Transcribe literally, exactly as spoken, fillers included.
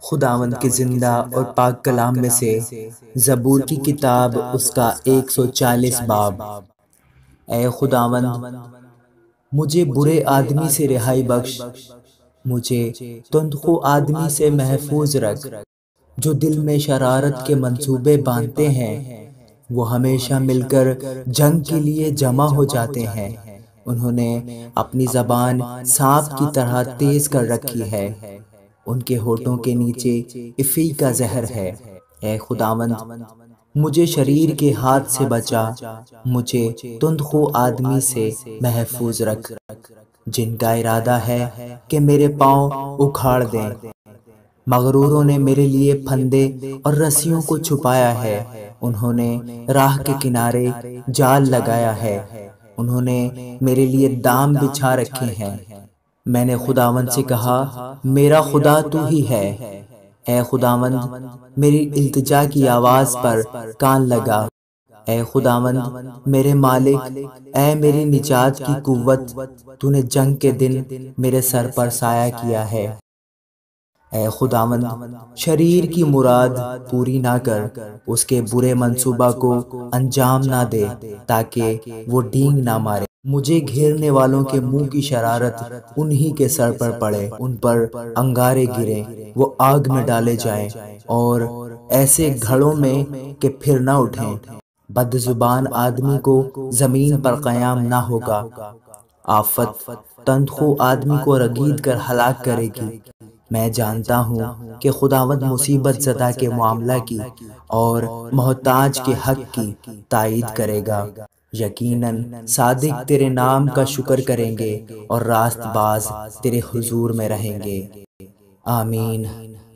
خداوند کے زندہ اور پاک کلام میں سے زبور کی کتاب اس کا ایک سو چالیس باب۔ اے خداوند، مجھے برے آدمی سے رہائی بخش، مجھے تندخو آدمی سے محفوظ رکھ۔ جو دل میں شرارت کے منصوبے باندھتے ہیں وہ ہمیشہ مل کر جنگ کے لیے جمع ہو جاتے ہیں۔ انہوں نے اپنی زبان سانپ کی طرح تیز کر رکھی ہے، ان کے ہونٹوں کے نیچے افی کا زہر ہے۔ اے خداوند، مجھے شریر کے ہاتھ سے بچا، مجھے تندخو آدمی سے محفوظ رکھ، جن کا ارادہ ہے کہ میرے پاؤں اکھاڑ دیں۔ مغروروں نے میرے لیے پھندے اور رسیوں کو چھپایا ہے، انہوں نے راہ کے کنارے جال لگایا ہے، انہوں نے میرے لیے دام بچھا رکھے ہیں۔ میں نے خداوند سے کہا، میرا خدا تو ہی ہے۔ اے خداوند، میری التجا کی آواز پر کان لگا۔ اے خداوند میرے مالک، اے میری نجات کی قوت، تو نے جنگ کے دن میرے سر پر سایہ کیا ہے۔ اے خداوند، شریر کی مراد پوری نہ کر، اس کے برے منصوبہ کو انجام نہ دے تاکہ وہ ڈینگ نہ مارے۔ مجھے گھیرنے والوں کے منہ کی شرارت انہی کے سر پر پڑے، ان پر انگارے گریں، وہ آگ میں ڈالے جائیں اور ایسے گھڑوں میں کہ پھر نہ اٹھیں۔ بد زبان آدمی کو زمین پر قیام نہ ہوگا۔ آفت تندخو آدمی کو رگید کر ہلاک کرے گی۔ میں جانتا ہوں کہ خداوند مصیبت زدہ کے معاملہ کی اور محتاج کے حق کی تائید کرے گا۔ یقیناً صادق تیرے نام کا شکر کریں گے اور راست باز تیرے حضور میں رہیں گے۔ آمین۔